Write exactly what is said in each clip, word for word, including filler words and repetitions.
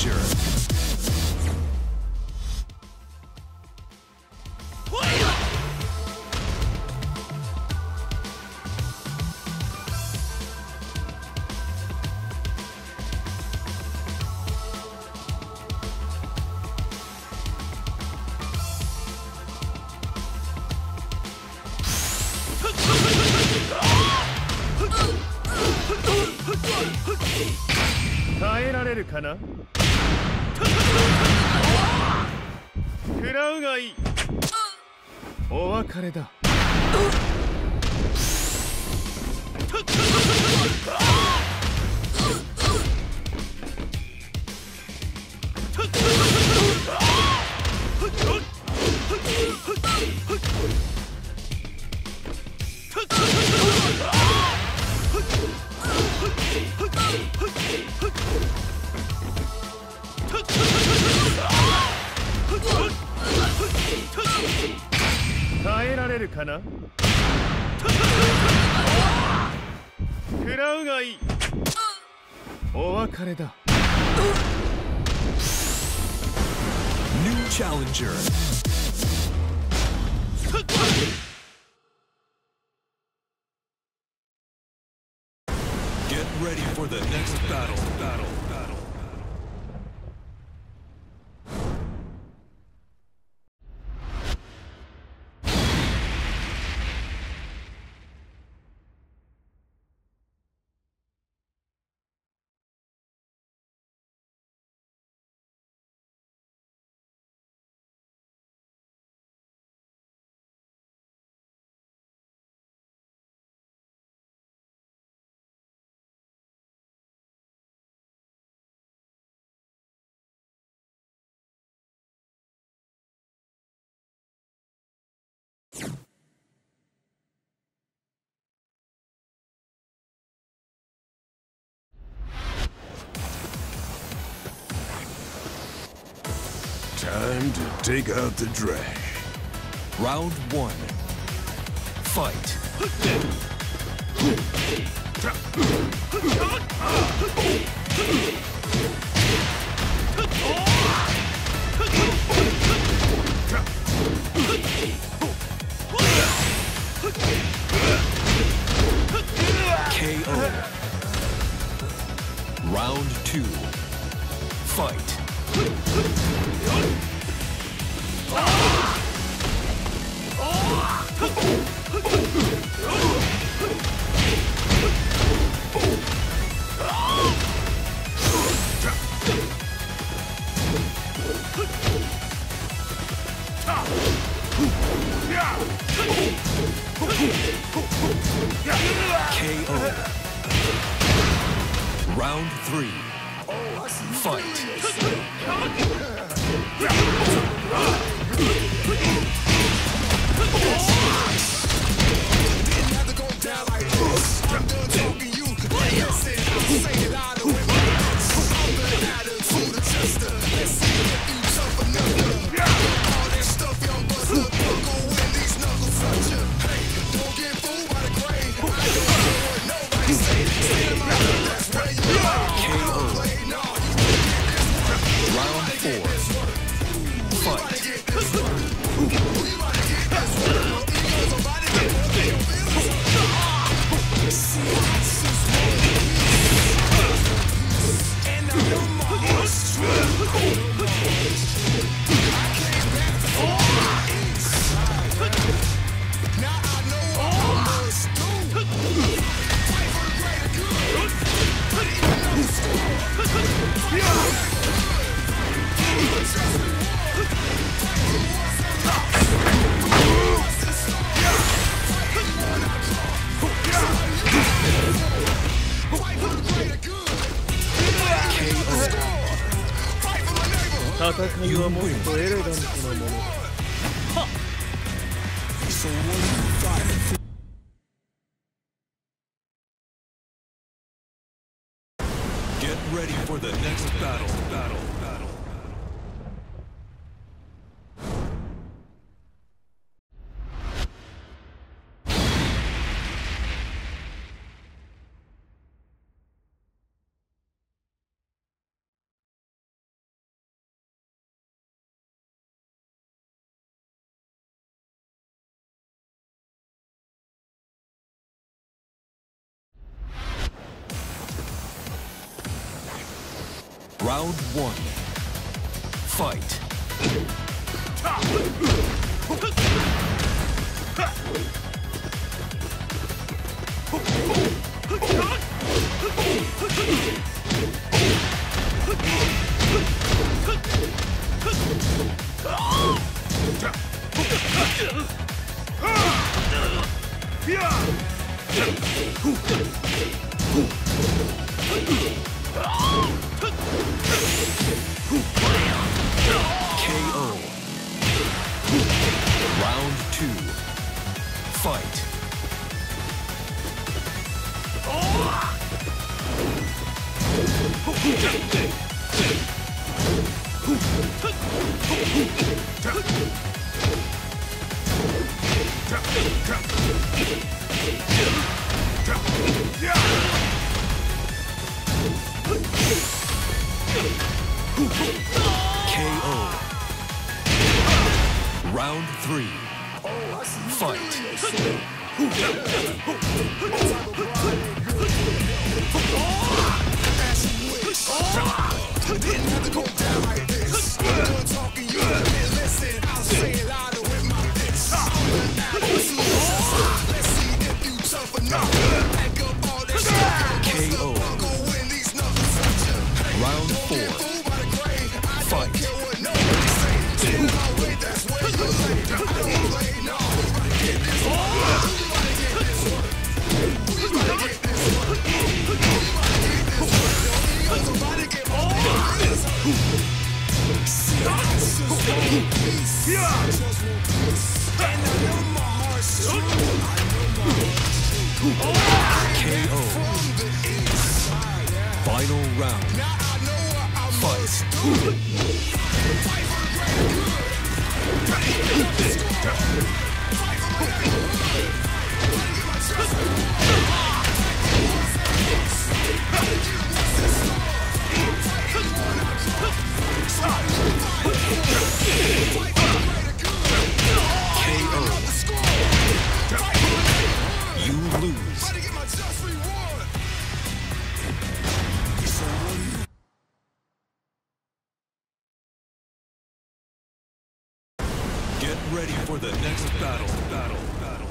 challenger. New challenger. Get ready for the next battle. Battle. Battle. Time to take out the trash. Round one. Fight. K O. Round two. Fight. K O. Round three. Fight. You win. Get ready for the next battle. Battle. Battle. Round one. Fight. K O. Round two. Fight. K O. Round three. Fight. Didn't have to go down like this. I'm done talking, you didn't listen. I'll say it louder with my lips. I'm the absolute. Let's see if you tough enough. Pack up all that shit. K O. Go win these numbers. Round four. Fight. That's where you lay. I don't play, no. Get this one. Get this one. Get this one. Get this one. Somebody get my business. See, I just want peace. I just want peace. And I know my heart's true. I know my heart's true. K O. From the east side, yeah. Final round. Now I know what I must Fight. do. Fight for the greater good. Fight for the greater good. Fight for my neighborhood. Gotta get my trust. Gotta get what's in store. Fight for the one I trust. Fight for the greater good. K O. Another score. Fight for my neighborhood. You lose. Gotta get my just reward. So what do you Get ready for the next battle. Battle. Battle.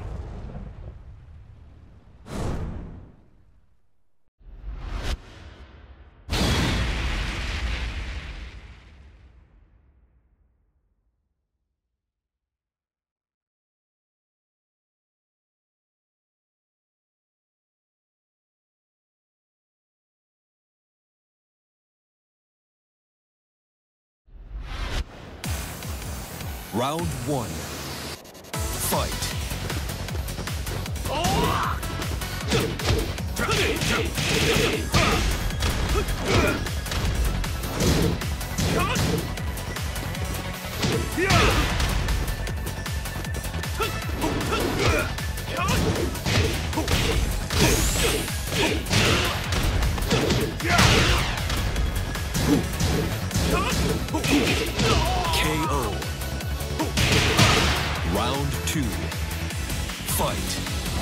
Round one. Fight. K O. Round two. Fight.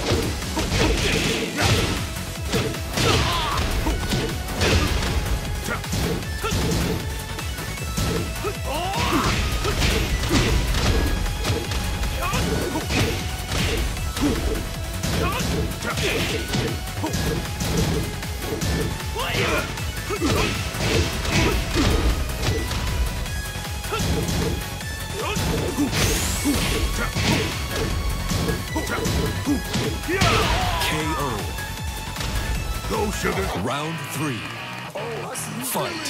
K O. Go, sugar. Round three. Fight.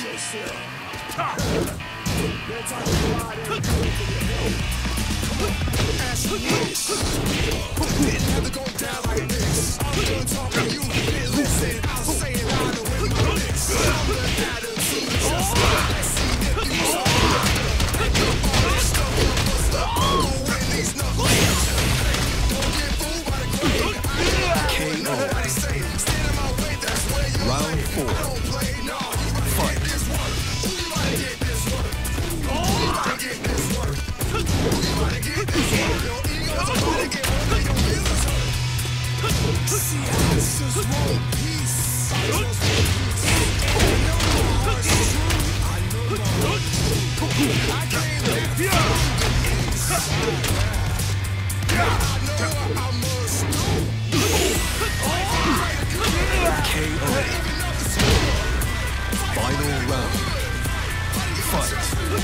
didn't have to go down like this. I'm done talking, you didn't listen. I'll say it louder with my lips. I'm the attitude adjuster. Let's see if you talk. Pick up all this stuff, bust up. Go win these knuckles. Don't get fooled by the grade. I ain't nobody say. Stand in my way, that's where you Round four. I don't play, no. Fight. This one. Who you about to get this one? Who you about to get this one? Who you about to get this one? Your ego's about to get one of your feelings hurt. See, I just want peace. I just want peace. And I know my heart's K O. Final round. Fight.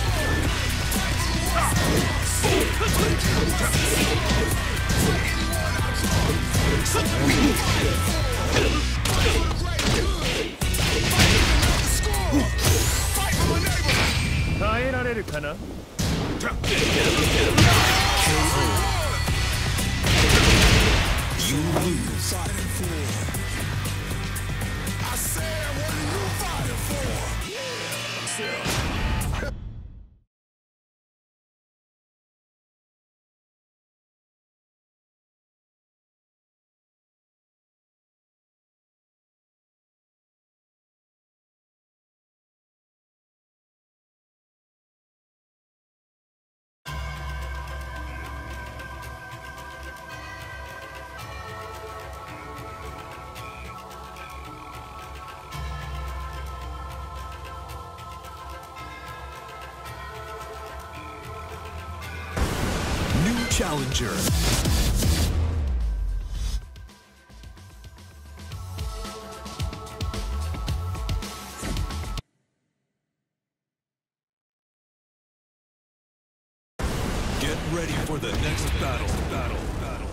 You lose. I said, what are you fighting for? Yeah. New challenger. Get ready for the next battle. Battle. Battle.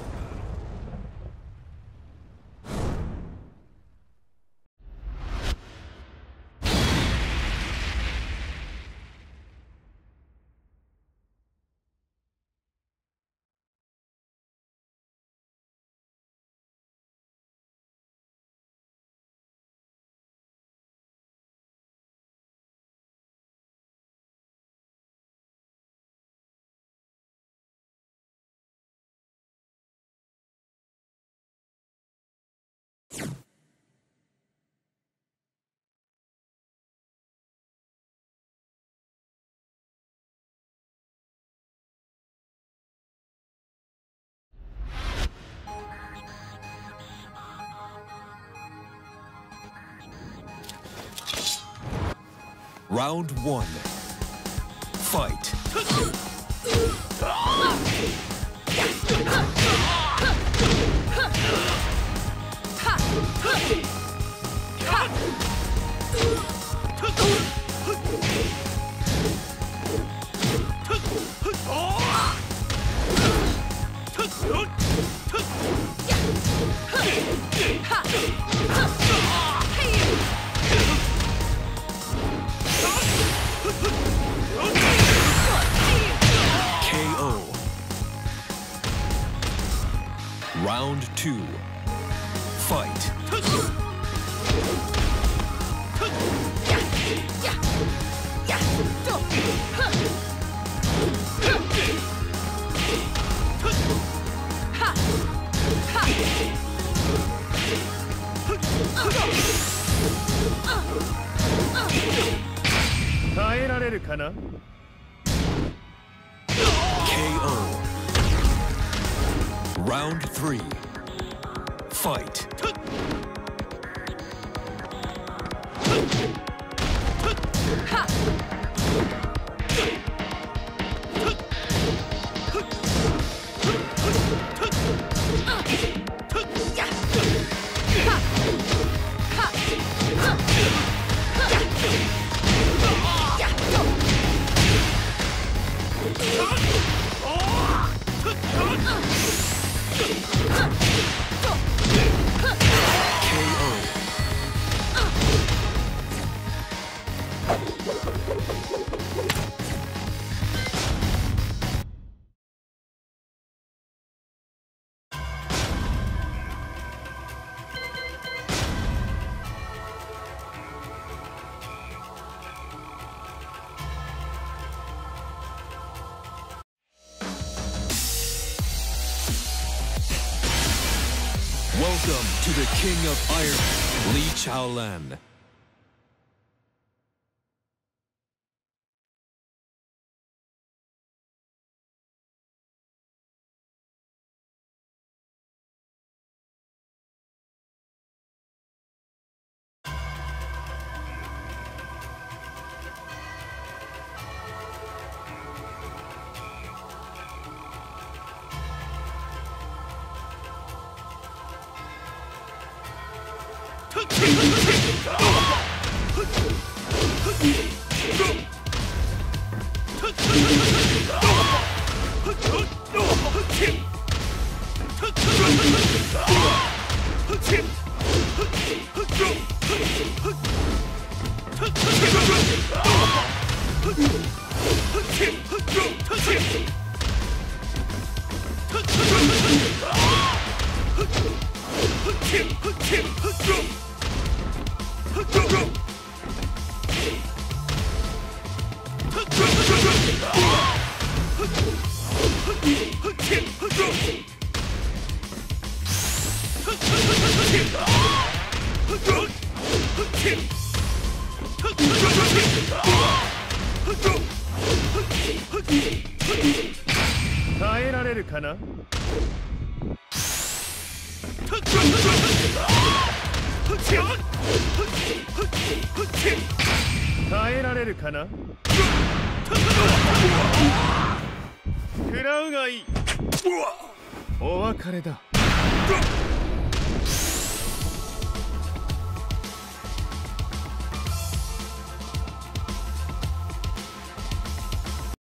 Round one. Fight. K O. Round two. Fight. K O. Round three. Fight. Welcome to the King of Iron, Li Chaolan. 耐えられるかな。耐えられるかな。食らうがいい。お別れだ。